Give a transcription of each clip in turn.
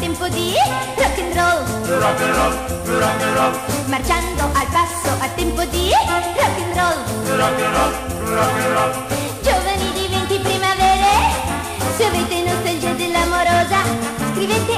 tempo di rock and roll. Rock and roll, rock and roll. Marciando al passo a tempo di rock and roll. Rock and roll, rock and roll. Giovani di 20 primavere, se avete nostalgia dell'amorosa, scrivete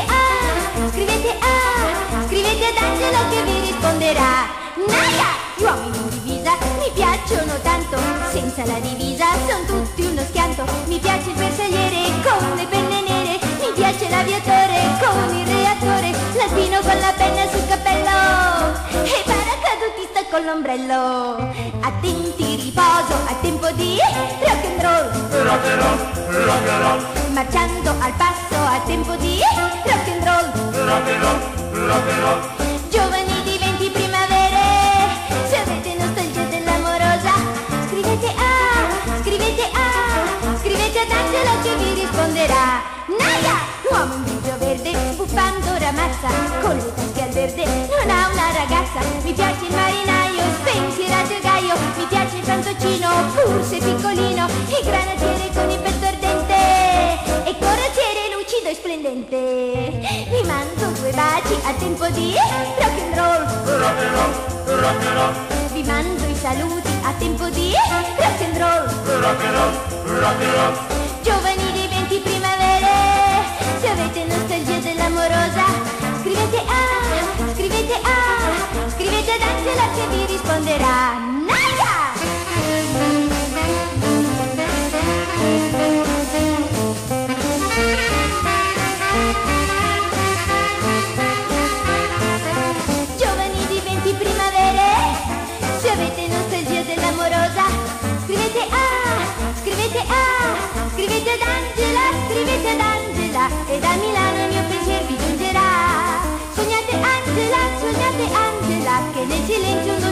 ad Angela che vi risponderà. Naia! Gli uomini in divisa mi piacciono tanto, senza la divisa son tutti uno schianto. Mi piace il bersagliere con le penne nere, mi piace l'aviatore con il reattore, l'alpino con la penna sul cappello e paracadutista con l'ombrello. Attenti, riposo a tempo di rock and roll. Rock and roll, rock and roll. Marciando al passo a tempo di rock and roll. Rock and roll, rock and roll. Giovani di 20 primavere, se avete nostalgia dell'amorosa, scrivete ad Angela che vi risponderà. Naia! L'uomo in grigio verde, buffando ramazza, con le tasche al verde, non ha una ragazza. Mi piace il marinaio, spensierato e gaio, mi piace il fantoccino, pur se piccolino, il granatiere con il petto ardente e corrocchiere lucido e splendente. Vi mando 2 baci a tempo di rock and roll. Rock and roll, rock and roll. Vi mando i saluti a tempo di rock and roll. Rock and roll, rock and roll. Giovani di 20 primavere, se avete nostalgia dell'amorosa, scrivete ad Angela che vi risponderà. Naia! Giovani di 20 primavere, se avete nostalgia dell'amorosa, scrivete ad Angela, e da Milano il mio pensiero vi giungerà. Sognate Angela, che nel silenzio